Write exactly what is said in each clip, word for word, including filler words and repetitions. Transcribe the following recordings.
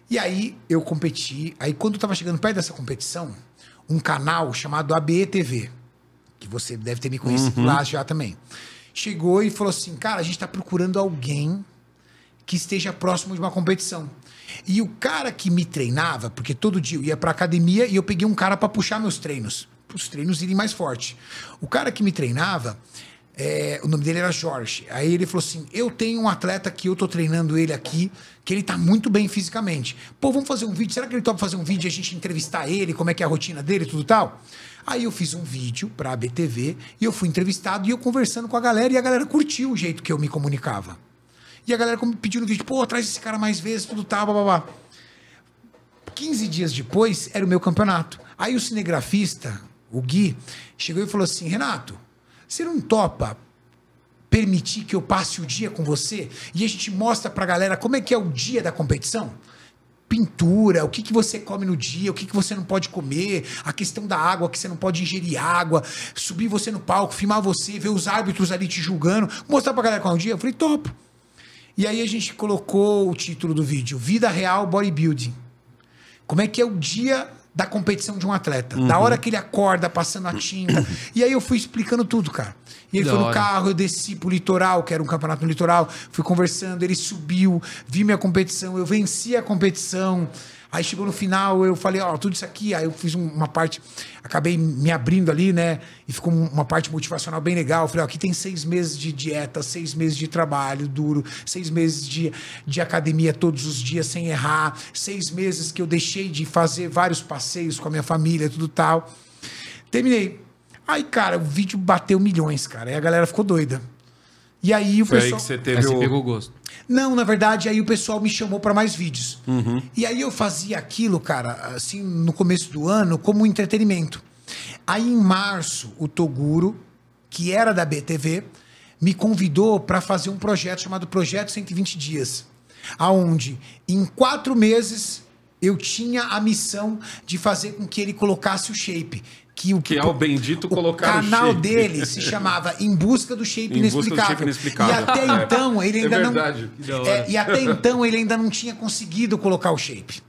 E aí eu competi. Aí quando eu tava chegando perto dessa competição, um canal chamado A B E T V, que você deve ter me conhecido uhum. lá já também, chegou e falou assim, cara, a gente tá procurando alguém que esteja próximo de uma competição. E o cara que me treinava, porque todo dia eu ia pra academia e eu peguei um cara pra puxar meus treinos, os treinos irem mais forte. O cara que me treinava, é, o nome dele era Jorge. Aí ele falou assim, eu tenho um atleta que eu tô treinando ele aqui, que ele tá muito bem fisicamente. Pô, vamos fazer um vídeo? Será que ele topa fazer um vídeo e a gente entrevistar ele, como é que é a rotina dele e tudo tal? Aí eu fiz um vídeo pra A B T V e eu fui entrevistado e eu conversando com a galera e a galera curtiu o jeito que eu me comunicava. E a galera pediu no vídeo, pô, traz esse cara mais vezes, tudo tal, blá, blá, blá. quinze dias depois, era o meu campeonato. Aí o cinegrafista, o Gui, chegou e falou assim, Renato, você não topa permitir que eu passe o dia com você e a gente mostra pra galera como é que é o dia da competição? Pintura, o que, que você come no dia, o que, que você não pode comer, a questão da água, que você não pode ingerir água, subir você no palco, filmar você, ver os árbitros ali te julgando, mostrar pra galera qual é o dia. Eu falei, topo. E aí a gente colocou o título do vídeo, Vida Real Bodybuilding. Como é que é o dia da competição de um atleta. Uhum. Da hora que ele acorda, passando a tinta. E aí eu fui explicando tudo, cara. E ele da foi no hora. carro, eu desci pro litoral, que era um campeonato no litoral, fui conversando, ele subiu, vi minha competição, eu venci a competição. Aí chegou no final, eu falei, ó, oh, tudo isso aqui. Aí eu fiz uma parte, acabei me abrindo ali, né? E ficou uma parte motivacional bem legal. Eu falei, ó, aqui tem seis meses de dieta, seis meses de trabalho duro, seis meses de, de academia todos os dias sem errar, seis meses que eu deixei de fazer vários passeios com a minha família, tudo tal. Terminei. Aí, cara, o vídeo bateu milhões, cara. Aí a galera ficou doida. E aí o Foi pessoal... aí que você teve aí o... você pegou o gosto. Não, na verdade, aí o pessoal me chamou para mais vídeos. Uhum. E aí eu fazia aquilo, cara, assim, no começo do ano, como entretenimento. Aí em março, o Toguro, que era da B T V, me convidou para fazer um projeto chamado Projeto cento e vinte Dias. Aonde, em quatro meses, eu tinha a missão de fazer com que ele colocasse o shape. Que, o, que é o bendito o colocar o shape. O canal dele se chamava Em Busca do Shape Em Inexplicável. Busca do Shape Inexplicável. E até é. então ele ainda é verdade. não. É, e até então ele ainda não tinha conseguido colocar o shape.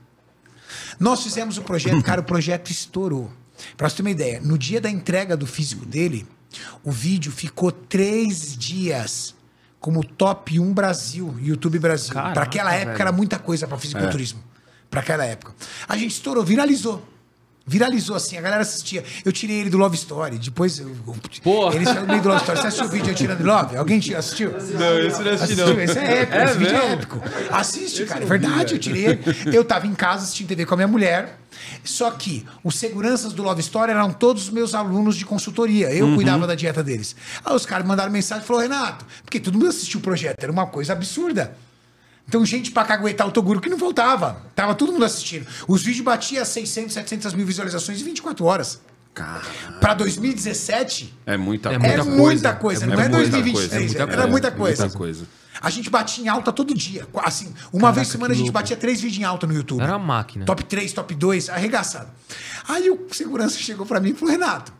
Nós fizemos o projeto, cara, o projeto estourou. Pra você ter uma ideia, no dia da entrega do físico dele, o vídeo ficou três dias como top um Brasil, YouTube Brasil. Caraca, pra aquela época velho. era muita coisa pra fisiculturismo. É. Pra aquela época. A gente estourou, viralizou. Viralizou assim, a galera assistia. Eu tirei ele do Love Story, depois eu, eu, Porra. ele saiu do meio do Love Story. Você assistiu o vídeo eu tirando de Love? Alguém assistiu? Não, esse não assisti não. Esse é épico, É esse vídeo é mesmo? épico. Assiste, cara, é verdade, eu tirei ele. Eu tava em casa assistindo T V com a minha mulher, só que os seguranças do Love Story eram todos os meus alunos de consultoria. Eu uhum. cuidava da dieta deles. Aí os caras mandaram mensagem e falaram, Renato, porque todo mundo assistiu o projeto, era uma coisa absurda. Então, gente pra caguetar o Toguro que não voltava. Tava todo mundo assistindo. Os vídeos batiam seiscentas, setecentas mil visualizações em vinte e quatro horas. Caramba. Pra dois mil e dezessete... É muita é coisa. É muita coisa. É Não muita é dois mil e vinte e três. coisa. É muita Era muita coisa. coisa. Muita coisa. A gente batia em alta todo dia. Assim, uma Caraca, vez por semana a gente louco. batia três vídeos em alta no YouTube. Era uma máquina. Top três, top dois, arregaçado. Aí o segurança chegou pra mim e falou, Renato,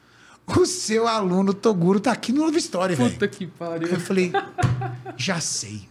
o seu aluno Toguro tá aqui no Love Story, velho. Puta que pariu. Eu falei, já sei.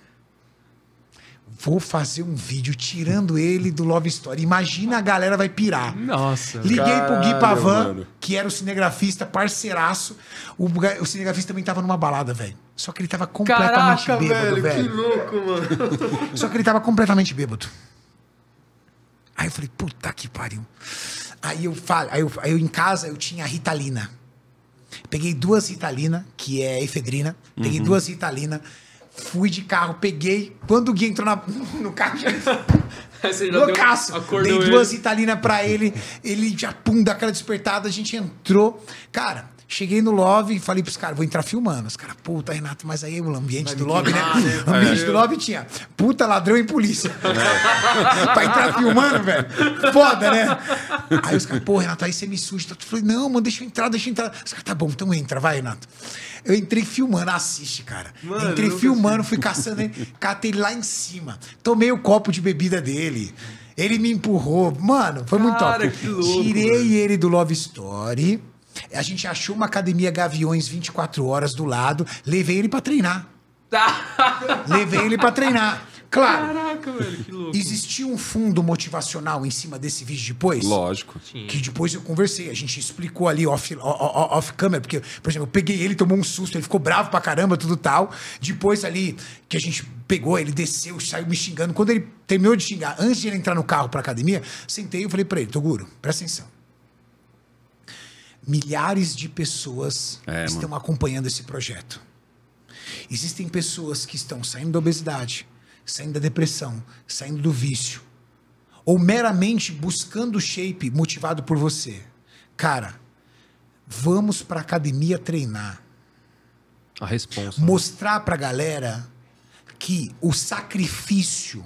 Vou fazer um vídeo tirando ele do Love Story. Imagina, a galera vai pirar. Nossa. Liguei pro Gui Caralho, Pavan, mano. que era o cinegrafista, parceiraço. O, o cinegrafista também tava numa balada, velho. Só que ele tava completamente Caraca, bêbado, velho, velho. que louco, mano. Só que ele tava completamente bêbado. Aí eu falei, puta que pariu. Aí eu, falo, aí eu, aí eu em casa, eu tinha a Ritalina. Peguei duas Ritalina, que é efedrina. Peguei Uhum. duas Ritalina. Fui de carro, peguei. Quando o Gui entrou na, no carro, já... Você já loucaço. deu- acordou Dei ele. duas Italinas pra ele. Ele já, pum, dá aquela despertada. A gente entrou. Cara, cheguei no Love e falei pros caras, vou entrar filmando. Os caras, puta, Renato, mas aí o ambiente do Love, né? O ambiente do Love tinha puta, ladrão e polícia. Pra entrar filmando, velho. Foda, né? Aí os caras, pô, Renato, aí você me suja. Eu falei, não, mano, deixa eu entrar, deixa eu entrar. Os caras, tá bom, então entra, vai, Renato. Eu entrei filmando, assiste, cara. Mano, entrei eu filmando, fui caçando ele, catei ele lá em cima. Tomei o copo de bebida dele. Ele me empurrou. Mano, foi muito Cara, top. que louco, Tirei mano. ele do Love Story. A gente achou uma academia Gaviões vinte e quatro horas do lado. Levei ele pra treinar. Levei ele pra treinar. Claro, Caraca, velho, que louco. existia um fundo motivacional em cima desse vídeo depois? Lógico. Que depois eu conversei, a gente explicou ali off, off, off camera, porque, por exemplo, eu peguei ele, tomou um susto, ele ficou bravo pra caramba, tudo tal. Depois ali, que a gente pegou, ele desceu, saiu me xingando. Quando ele terminou de xingar, antes de ele entrar no carro pra academia, sentei e falei pra ele, Toguro, presta atenção. Milhares de pessoas É, estão mano. acompanhando esse projeto. Existem pessoas que estão saindo da obesidade, saindo da depressão, saindo do vício, ou meramente buscando shape motivado por você. Cara, vamos pra academia treinar. A responsa. Mostrar pra galera que o sacrifício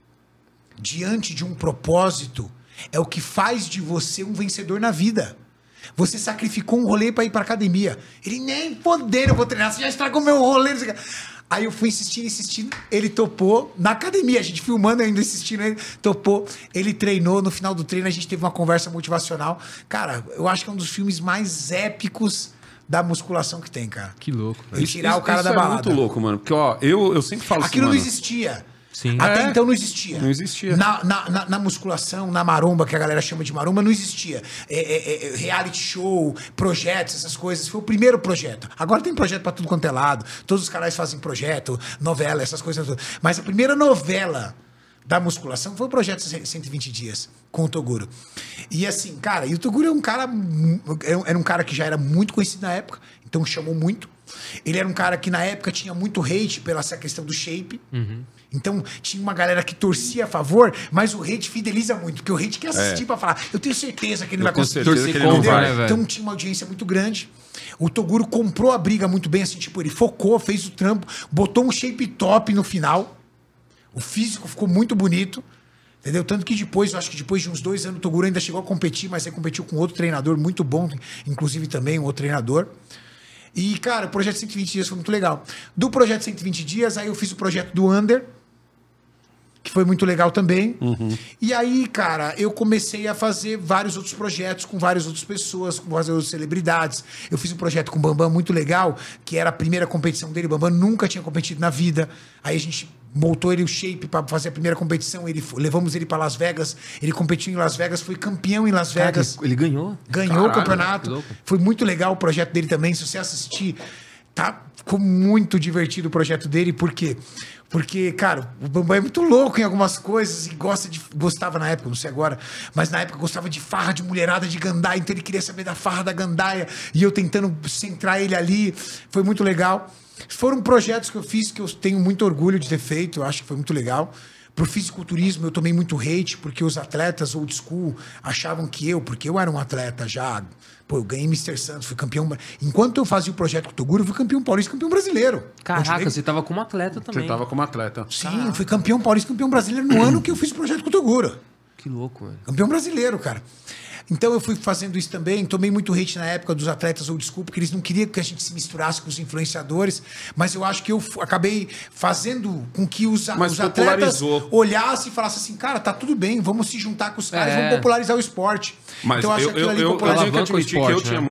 diante de um propósito é o que faz de você um vencedor na vida. Você sacrificou um rolê pra ir pra academia. Ele nem podendo, eu vou treinar, você já estragou meu rolê. Não sei o quê. Aí eu fui insistindo, insistindo, ele topou na academia, a gente filmando ainda, insistindo, ele topou, ele treinou, no final do treino a gente teve uma conversa motivacional. Cara, eu acho que é um dos filmes mais épicos da musculação que tem, cara. Que louco, E velho. tirar o cara isso da é balada. muito louco, mano. Porque, ó, eu, eu sempre falo Aquilo assim, não mano, existia. Sim. Até É. então não existia. Não existia. Na, na, na, na musculação, na maromba, que a galera chama de maromba, não existia. É, é, é, reality show, projetos, essas coisas. Foi o primeiro projeto. Agora tem projeto pra tudo quanto é lado. Todos os canais fazem projeto, novela, essas coisas todas. Mas a primeira novela da musculação foi o projeto cento e vinte dias, com o Toguro. E assim, cara, e o Toguro é um cara... Era um cara que já era muito conhecido na época, então chamou muito. Ele era um cara que na época tinha muito hate pela essa questão do shape. Uhum. Então tinha uma galera que torcia a favor, mas o hate fideliza muito, porque o hate quer assistir É. pra falar, eu tenho certeza que ele Eu vai tenho conseguir. certeza que ele não Entendeu? vai, né, velho? Então tinha uma audiência muito grande. O Toguro comprou a briga muito bem, assim, tipo, ele focou, fez o trampo, botou um shape top no final. O físico ficou muito bonito. Entendeu? Tanto que depois, eu acho que depois de uns dois anos, o Toguro ainda chegou a competir, mas ele competiu com outro treinador muito bom, inclusive também um outro treinador. E, cara, o projeto cento e vinte dias foi muito legal. Do projeto cento e vinte dias, aí eu fiz o projeto do Under, que foi muito legal também. Uhum. E aí, cara, eu comecei a fazer vários outros projetos com várias outras pessoas, com várias outras celebridades. Eu fiz um projeto com o Bambam muito legal, que era a primeira competição dele. O Bambam nunca tinha competido na vida. Aí a gente montou ele o shape para fazer a primeira competição. Ele, levamos ele para Las Vegas. Ele competiu em Las Vegas, foi campeão em Las Caraca, Vegas. ele ganhou? Ganhou Caralho, o campeonato. que louco. Foi muito legal o projeto dele também. Se você assistir, tá, ficou muito divertido o projeto dele. Por quê? Porque, cara, o Bambam é muito louco em algumas coisas e gosta de, gostava na época, não sei agora, mas na época gostava de farra de mulherada de gandaia, então ele queria saber da farra da gandaia e eu tentando centrar ele ali. Foi muito legal. Foram projetos que eu fiz que eu tenho muito orgulho de ter feito, eu acho que foi muito legal. Pro fisiculturismo eu tomei muito hate, porque os atletas old school achavam que eu, porque eu era um atleta já, pô, eu ganhei mister Santos, fui campeão. Enquanto eu fazia o projeto com o Toguro, eu fui campeão paulista, campeão brasileiro. Caraca, Continuei- você tava como atleta também. Você tava como atleta. Sim, fui campeão paulista, campeão brasileiro no ano que eu fiz o projeto com o Toguro. Que louco, velho. Campeão brasileiro, cara. Então eu fui fazendo isso também, tomei muito hate na época dos atletas old school, porque eles não queriam que a gente se misturasse com os influenciadores, mas eu acho que eu f- acabei fazendo com que os, a- Mas os atletas popularizou. olhassem e falassem assim, cara, tá tudo bem, vamos se juntar com os caras, É. vamos popularizar o esporte. Mas então eu acho eu, que aquilo eu, ali eu, eu popularizou. tenho que Alavanca o admitir que eu esporte, tinha né?